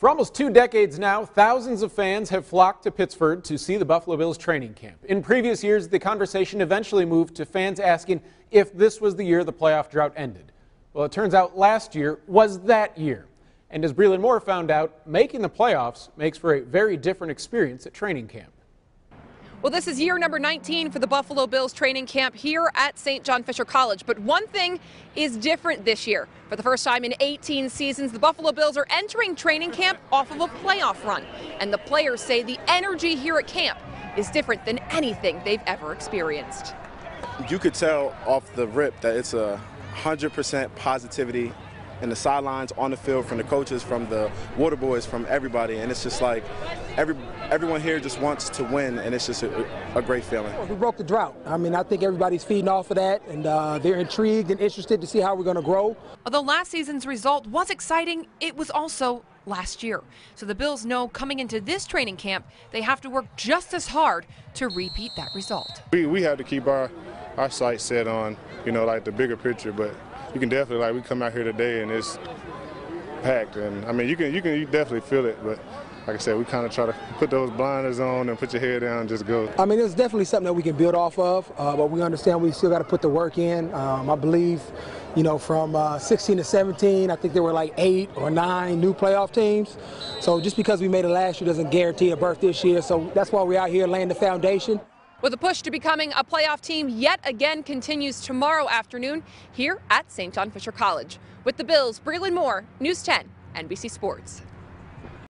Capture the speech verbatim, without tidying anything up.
For almost two decades now, thousands of fans have flocked to Pittsford to see the Buffalo Bills training camp. In previous years, the conversation eventually moved to fans asking if this was the year the playoff drought ended. Well, it turns out last year was that year. And as Breland Moore found out, making the playoffs makes for a very different experience at training camp. Well, this is year number nineteen for the Buffalo Bills training camp here at Saint John Fisher College. But one thing is different this year. For the first time in eighteen seasons, the Buffalo Bills are entering training camp off of a playoff run. And the players say the energy here at camp is different than anything they've ever experienced. You could tell off the rip that it's a one hundred percent positivity in the sidelines, on the field, from the coaches, from the water boys, from everybody. And it's just like every everyone here just wants to win, and it's just a, a great feeling. We broke the drought. I mean, I think everybody's feeding off of that, and uh, they're intrigued and interested to see how we're going to grow. Although last season's result was exciting, it was also last year. So the Bills know coming into this training camp, they have to work just as hard to repeat that result. We, we have to keep our, our sights set on, you know, like the bigger picture, but you can definitely, like, we come out here today and it's packed, and I mean, you can you can you definitely feel it, but like I said, we kind of try to put those blinders on and put your head down and just go. I mean, it's definitely something that we can build off of, uh, but we understand we still got to put the work in. Um, I believe, you know, from uh, sixteen to seventeen, I think there were like eight or nine new playoff teams. So just because we made it last year doesn't guarantee a berth this year. So that's why we're out here laying the foundation. Well, the push to becoming a playoff team yet again continues tomorrow afternoon here at Saint John Fisher College. With the Bills, Breland Moore, News ten, N B C Sports.